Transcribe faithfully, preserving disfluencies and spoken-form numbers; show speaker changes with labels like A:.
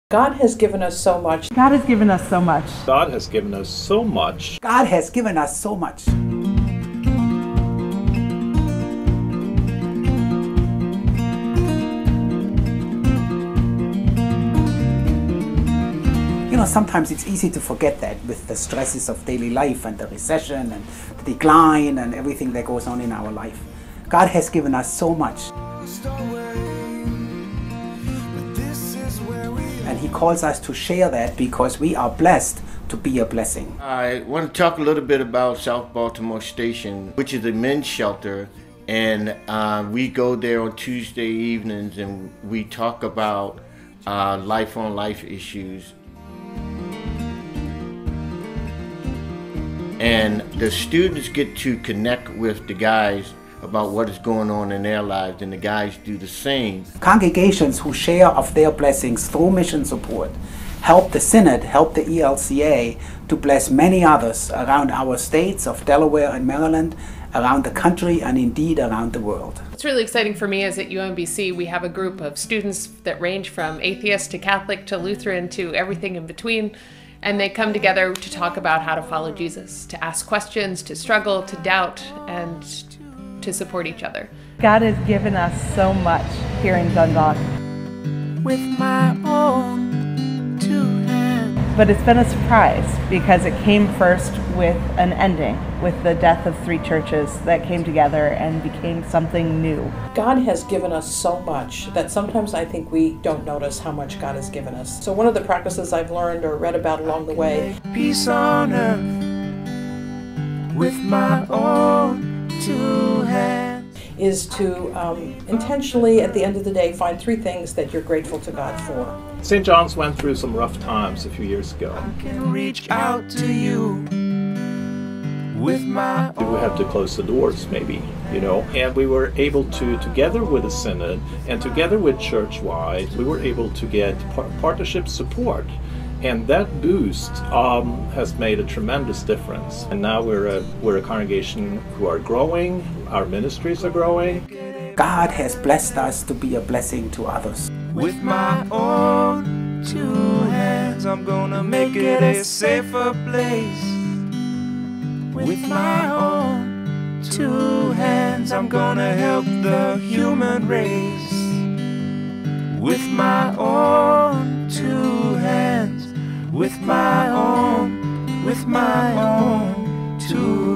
A: God has given us so much.
B: God has given us so much.
C: God has given us so much.
D: God has given us so much. You know, sometimes it's easy to forget that with the stresses of daily life and the recession and the decline and everything that goes on in our life. God has given us so much. And He calls us to share that because we are blessed to be a blessing.
E: I want to talk a little bit about South Baltimore Station, which is a men's shelter. And uh, we go there on Tuesday evenings and we talk about uh, life on life issues. And the students get to connect with the guys about what is going on in their lives, and the guys do the same.
D: Congregations who share of their blessings through mission support help the Synod, help the E L C A to bless many others around our states of Delaware and Maryland, around the country, and indeed around the world.
F: What's really exciting for me is at U M B C we have a group of students that range from atheist to Catholic to Lutheran to everything in between. And they come together to talk about how to follow Jesus, to ask questions, to struggle, to doubt, and to support each other.
B: God has given us so much here in Dundalk.
G: With my own two hands.
B: But it's been a surprise because it came first with an ending, with the death of three churches that came together and became something new.
A: God has given us so much that sometimes I think we don't notice how much God has given us. So one of the practices I've learned or read about along the way,
G: peace on earth with my own two hands,
A: is to um, intentionally at the end of the day find three things that you're grateful to God for.
C: Saint John's went through some rough times a few years ago.
G: I can reach out to you with my
C: We would have to close the doors maybe, you know, and we were able to, together with the Synod and together with Churchwide, we were able to get par partnership support. And that boost um, has made a tremendous difference. And now we're a, we're a congregation who are growing, our ministries are growing.
D: God has blessed us to be a blessing to others.
G: With my own two hands, I'm gonna make it a safer place. With my own two hands, I'm gonna help the human race. With my own two hands, with my own, with my own two